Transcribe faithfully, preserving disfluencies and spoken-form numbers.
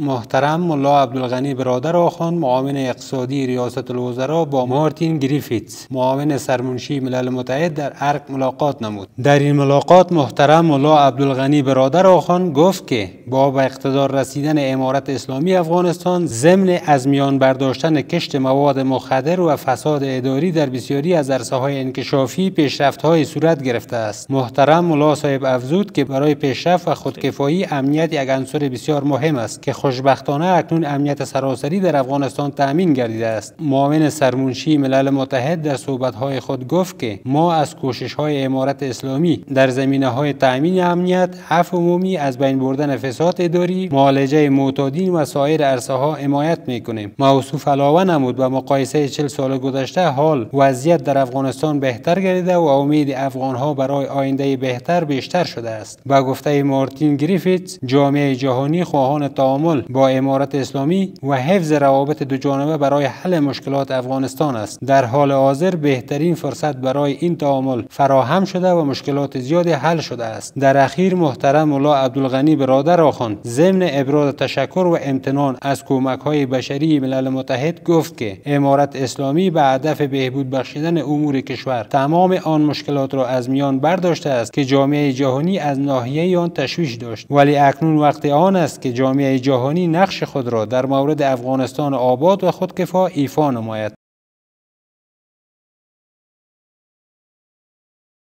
محترم ملا عبدالغنی برادر آخوند، معاون اقتصادی ریاست الوزراء با مارتین گریفیتس، معاون سرمنشی ملل متحد در ارگ ملاقات نمود. در این ملاقات محترم ملا عبدالغنی برادر آخوند گفت که با به اقتدار رسیدن امارت اسلامی افغانستان ضمن از میان برداشتن کشت مواد مخدر و فساد اداری در بسیاری از عرصه‌های انکشافی پیشرفت‌های صورت گرفته است. محترم ملا صاحب افزود که برای پیشرفت و خودکفایی امنیت یک عنصر بسیار مهم است که خوشبختانه اکنون امنیت سراسری در افغانستان تأمین گردیده است. معاون سرمنشی ملل متحد در صحبت‌های خود گفت که ما از کوشش‌های امارت اسلامی در زمینه‌های تأمین امنیت، عفو عمومی، از بین بردن فساد اداری، معالجه معتادین و سایر عرصه‌ها حمایت می‌کنیم. موصوف علاوه نمود و مقایسه چهل سال گذشته حال وضعیت در افغانستان بهتر گردیده و امید افغان‌ها برای آینده بهتر بیشتر شده است. با گفته مارتین گریفیتس، جامعه جهانی خواهان تعامل با امارت اسلامی و حفظ روابط دوجانبه برای حل مشکلات افغانستان است. در حال حاضر بهترین فرصت برای این تعامل فراهم شده و مشکلات زیادی حل شده است. در اخیر محترم ملا عبدالغنی برادر آخوند ضمن ابراز تشکر و امتنان از کمک‌های بشری ملل متحد گفت که امارت اسلامی به هدف بهبود بخشیدن امور کشور تمام آن مشکلات را از میان برداشته است که جامعه جهانی از ناحیه آن تشویش داشت، ولی اکنون وقت آن است که جامعه جهانی نقش خود را در مورد افغانستان آباد و خودکفا ایفا نماید.